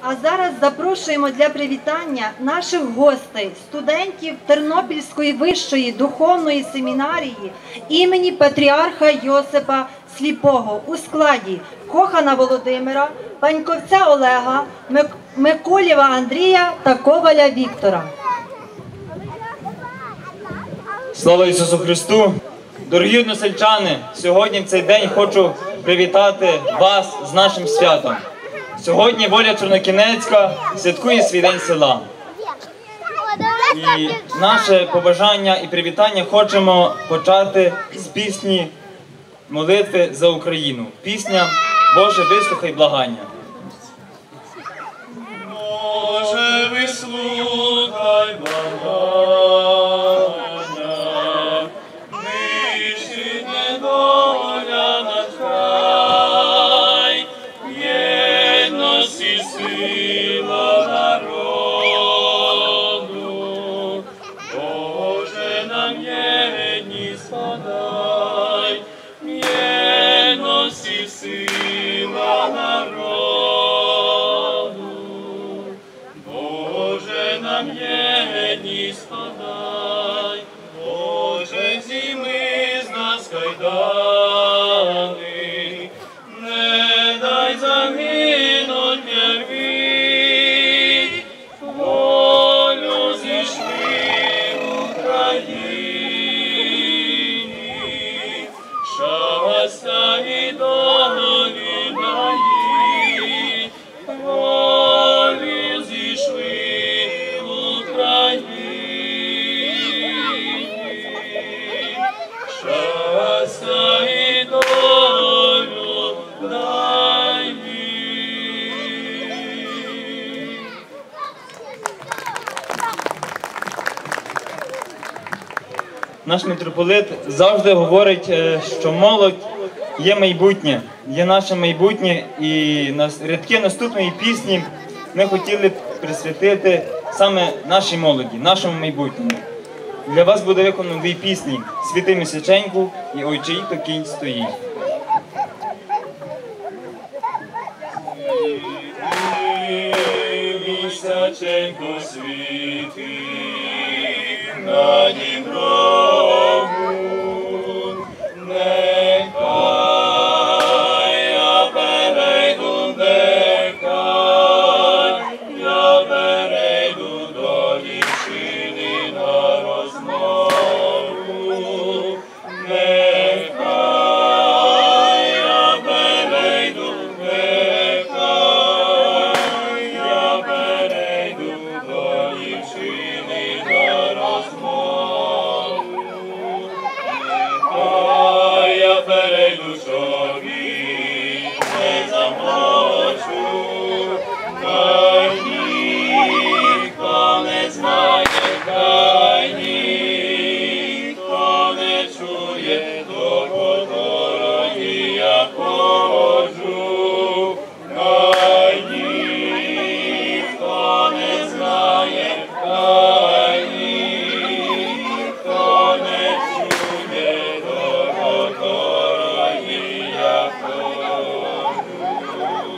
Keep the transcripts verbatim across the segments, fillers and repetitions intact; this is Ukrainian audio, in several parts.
А зараз запрошуємо для привітання наших гостей, студентів Тернопільської вищої духовної семінарії імені Патріарха Йосипа Сліпого у складі Кохана Володимира, Паньковця Олега, Миколєва Андрія та Коваля Віктора. Слава Ісусу Христу! Дорогі односельчани, сьогодні в цей день хочу привітати вас з нашим святом. Сьогодні Воля Чорнокінецька святкує свій день села. І наше побажання і привітання хочемо почати з пісні молитви за Україну. Пісня «Боже, вислухай благання». Боже, вислухай благання, нищить недоля наш край, єдність і сила народу. Боже, нам єдність подай, єдність і сила народу. Нам єдність подай, Боже, зійми з нас кайдани, не дай загинуть нерві, волю зійшли в Україні, щастя і долі даї, волю зійшли. Щастя і долю дай їй. Наш митрополит завжди говорить, що молодь є майбутнє, є наше майбутнє, і на рядки наступної пісні ми хотіли присвятити саме нашій молоді, нашому майбутньому. Для вас буде виконано дві пісні «Світи місяченьку» і «Ой, чиї то кінь стоїть». Місяченько світи на Дніпрову, нехай я перейду, нехай я перейду до дівчини на розмову, нехай я перейду, нехай я перейду до дівчини на розмову, нехай я перейду, що не замовчу, хай ніхто не знає, хай ніхто не чує, до котрої я ходжу, хай ніхто не знає, хай ніхто не чує, до котрої я ходжу.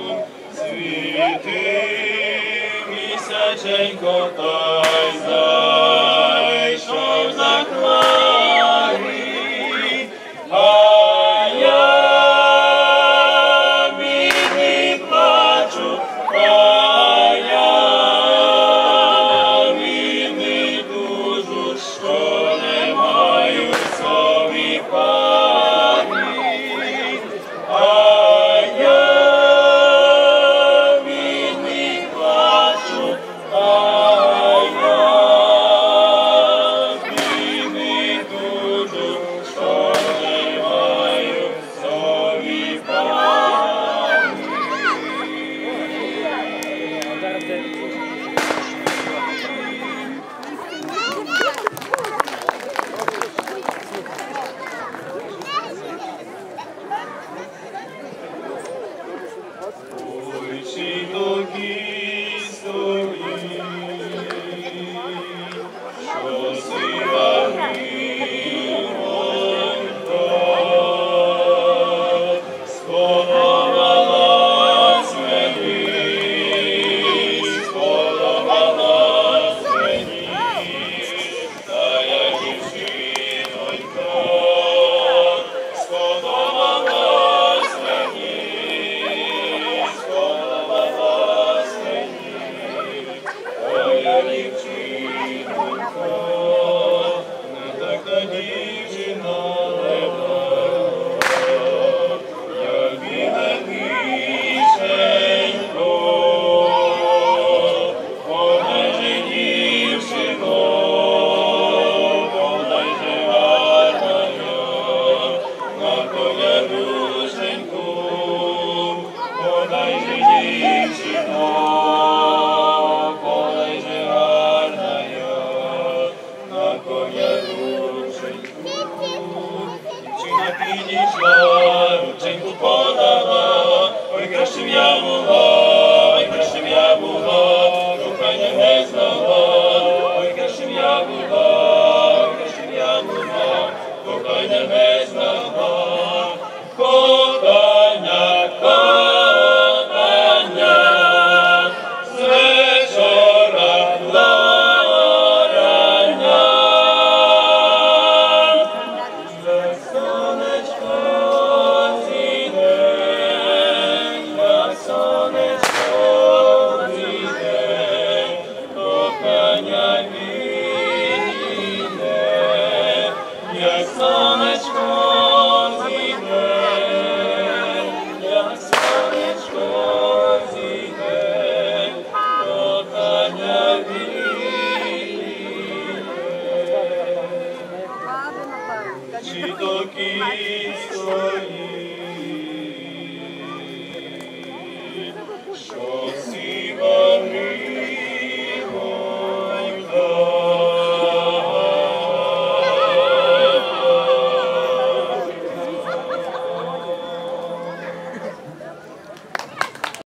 Світи місяченько, та й за